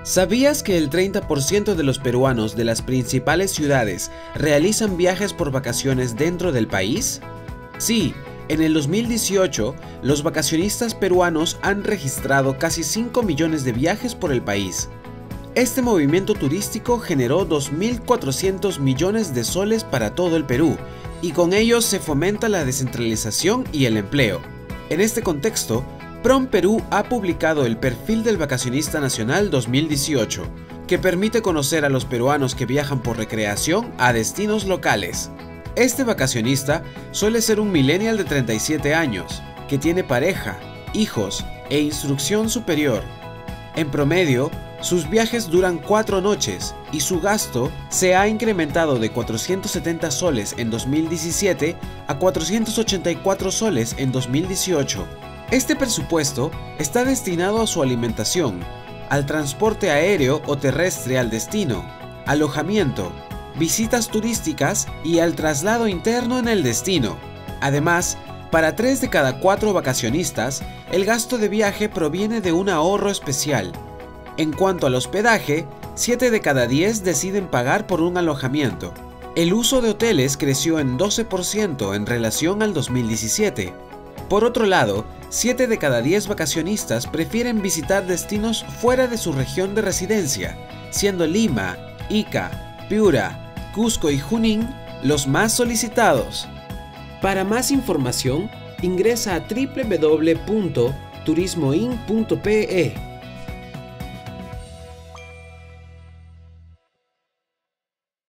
¿Sabías que el 30% de los peruanos de las principales ciudades realizan viajes por vacaciones dentro del país? Sí, en el 2018, los vacacionistas peruanos han registrado casi 5 millones de viajes por el país. Este movimiento turístico generó 2.400 millones de soles para todo el Perú, y con ello se fomenta la descentralización y el empleo. En este contexto, PROMPerú ha publicado el Perfil del Vacacionista Nacional 2018, que permite conocer a los peruanos que viajan por recreación a destinos locales. Este vacacionista suele ser un millennial de 37 años, que tiene pareja, hijos e instrucción superior. En promedio, sus viajes duran 4 noches y su gasto se ha incrementado de 470 soles en 2017 a 484 soles en 2018. Este presupuesto está destinado a su alimentación, al transporte aéreo o terrestre al destino, alojamiento, visitas turísticas y al traslado interno en el destino. Además, para 3 de cada 4 vacacionistas, el gasto de viaje proviene de un ahorro especial. En cuanto al hospedaje, 7 de cada 10 deciden pagar por un alojamiento. El uso de hoteles creció en 12% en relación al 2017. Por otro lado, 7 de cada 10 vacacionistas prefieren visitar destinos fuera de su región de residencia, siendo Lima, Ica, Piura, Cusco y Junín los más solicitados. Para más información, ingresa a www.turismoin.pe.